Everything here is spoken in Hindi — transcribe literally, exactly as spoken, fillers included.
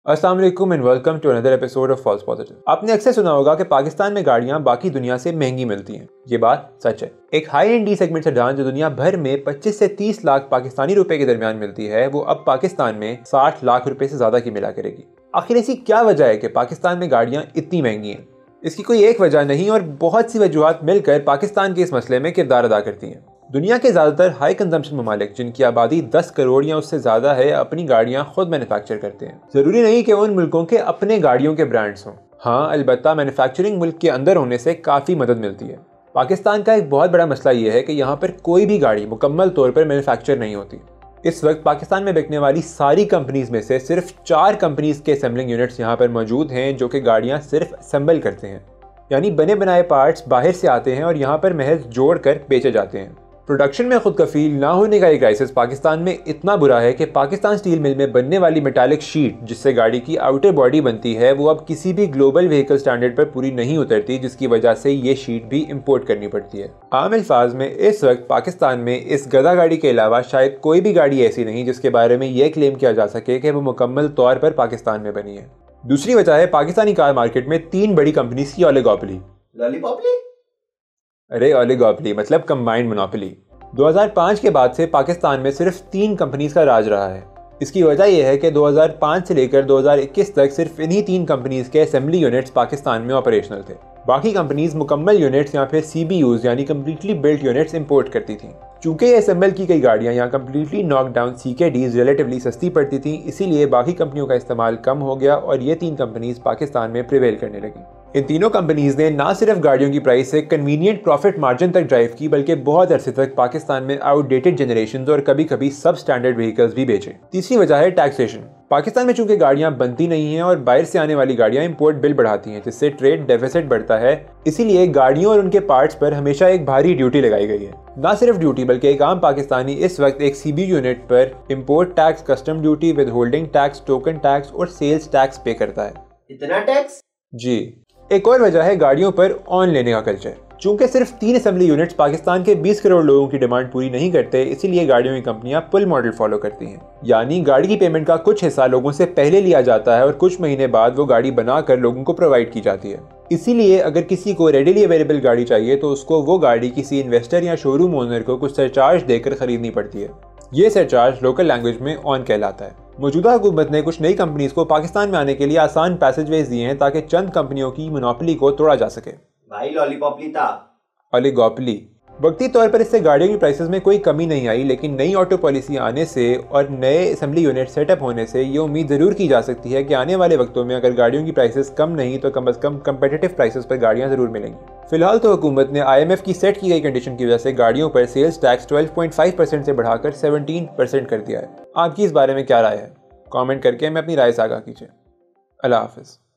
अस्सलाम वालेकुम and welcome to another episode of false positive. आपने अक्सर सुना होगा कि पाकिस्तान में गाड़ियां बाकी दुनिया से महंगी मिलती हैं। ये बात सच है। एक high end D segment sedan जो दुनिया भर में पच्चीस से तीस लाख पाकिस्तानी रुपए के दरमियान मिलती है, वो अब पाकिस्तान में साठ लाख रुपए से ज्यादा की मिला करेगी। आखिर ऐसी क्या वजह है कि पाकिस्तान में गाड़ियां इतनी महंगी हैं? इसकी कोई एक वजह नहीं और बहुत सी वजूहत मिलकर पाकिस्तान के इस मसले में किरदार अदा करती हैं। दुनिया के ज़्यादातर हाई कंजम्पशन ममालिक जिनकी आबादी दस करोड़ या उससे ज़्यादा है, अपनी गाड़ियां खुद मैन्युफैक्चर करते हैं। ज़रूरी नहीं कि उन मुल्कों के अपने गाड़ियों के ब्रांड्स हों। हाँ, अलबत्ता मैन्युफैक्चरिंग मुल्क के अंदर होने से काफ़ी मदद मिलती है। पाकिस्तान का एक बहुत बड़ा मसला ये है कि यहाँ पर कोई भी गाड़ी मुकम्मल तौर पर मैन्युफैक्चर नहीं होती। इस वक्त पाकिस्तान में बिकने वाली सारी कंपनीज में से सिर्फ चार कंपनीज के असेंबलिंग यूनिट्स यहाँ पर मौजूद हैं जो कि गाड़ियाँ सिर्फ असेंबल करते हैं, यानी बने बनाए पार्ट्स बाहर से आते हैं और यहाँ पर महज जोड़ कर बेचे जाते हैं। प्रोडक्शन में खुद कफील ना होने का एक क्राइसिस पाकिस्तान में इतना बुरा है कि पाकिस्तान स्टील मिल में बनने वाली मेटालिक शीट जिससे गाड़ी की आउटर बॉडी बनती है, वो अब किसी भी ग्लोबल व्हीकल स्टैंडर्ड पर पूरी नहीं उतरती, जिसकी वजह से ये शीट भी इंपोर्ट करनी पड़ती है। आम अल्फाज में इस वक्त पाकिस्तान में इस गधा गाड़ी के अलावा शायद कोई भी गाड़ी ऐसी नहीं जिसके बारे में यह क्लेम किया जा सके कि वो मुकम्मल तौर पर पाकिस्तान में बनी है। दूसरी वजह है पाकिस्तानी कार मार्केट में तीन बड़ी कंपनीज की ओलिगोपोली। लॉलीपॉपली? अरे ओलिगोपोली मतलब कंबाइंड मोनोपोली। दो हज़ार पाँच के बाद से पाकिस्तान में सिर्फ तीन कंपनीज का राज रहा है। इसकी वजह यह है कि दो हज़ार पाँच से लेकर दो हज़ार इक्कीस तक सिर्फ इन्हीं तीन कंपनीज के असेंबली यूनिट्स पाकिस्तान में ऑपरेशनल थे। बाकी कंपनीज मुकम्मल यूनिट्स या फिर सी बी यूज यानी कम्प्लीटली बिल्ट यूनिट्स इंपोर्ट करती थी। चूंकि ये असेंबल की गई गाड़ियाँ या कम्प्लीटली नॉकडाउन सी के डीज रिलेटिवली सस्ती पड़ती थी, इसीलिए बाकी कंपनियों का इस्तेमाल कम हो गया और ये तीन कंपनीज पाकिस्तान में प्रिवेल करने लगी। इन तीनों कंपनीज ने ना सिर्फ गाड़ियों की प्राइस से कन्वीनियंट प्रॉफिट मार्जिन तक ड्राइव की, बल्कि बहुत अरसे तक पाकिस्तान में आउटडेटेड जनरेशन और कभी कभी सब स्टैंडर्ड व्हीकल्स भी बेचे। तीसरी वजह है टैक्सेशन। पाकिस्तान में चूंकि गाड़ियां बनती नहीं हैं और बाहर से आने वाली गाड़ियां इंपोर्ट बिल बढ़ाती हैं, जिससे ट्रेड डेफिसिट बढ़ता है, इसीलिए गाड़ियों और उनके पार्ट्स पर हमेशा एक भारी ड्यूटी लगाई गई है। ना सिर्फ ड्यूटी बल्कि एक आम पाकिस्तानी इस वक्त एक सी बी यूनिट पर import tax, custom duty, with holding tax, token tax और सेल्स टैक्स पे करता है। इतना टैक्स? जी। एक और वजह है गाड़ियों पर ऑन लेने का कल्चर। चूंकि सिर्फ तीन असेंबली यूनिट्स पाकिस्तान के बीस करोड़ लोगों की डिमांड पूरी नहीं करते, इसीलिए गाड़ियों की कंपनियां पुल मॉडल फॉलो करती हैं, यानी गाड़ी की पेमेंट का कुछ हिस्सा लोगों से पहले लिया जाता है और कुछ महीने बाद वो गाड़ी बनाकर लोगों को प्रोवाइड की जाती है। इसीलिए अगर किसी को रेडिली अवेलेबल गाड़ी चाहिए तो उसको वो गाड़ी किसी इन्वेस्टर या शोरूम ओनर को कुछ सरचार्ज देकर खरीदनी पड़ती है। ये सरचार्ज लोकल लैंग्वेज में ऑन कहलाता है। मौजूदा हुकूमत ने कुछ नई कंपनीज को पाकिस्तान में आने के लिए आसान पैसेजवेज दिए हैं ताकि चंद कंपनियों की मोनोपोली को तोड़ा जा सके। भाई लॉलीपॉपली था। ओलिगोपोली। वक्ती तौर पर इससे गाड़ियों की प्राइसेस में कोई कमी नहीं आई, लेकिन नई ऑटो पॉलिसी आने से और नए असेंबली यूनिट सेटअप होने से ये उम्मीद ज़रूर की जा सकती है कि आने वाले वक्तों में अगर गाड़ियों की प्राइसेस कम नहीं तो कम अज़ कम कंपेटिटिव प्राइसेस पर गाड़ियाँ ज़रूर मिलेंगी। फिलहाल तो हुकूमत ने आई एम एफ की सेट की गई कंडीशन की वजह से गाड़ियों पर sales tax twelve point five percent से बढ़ाकर सेवनटीन परसेंट कर दिया है। आपकी इस बारे में क्या राय है? कॉमेंट करके हमें अपनी राय साझा कीजिए। अल्लाह हाफ़िज़।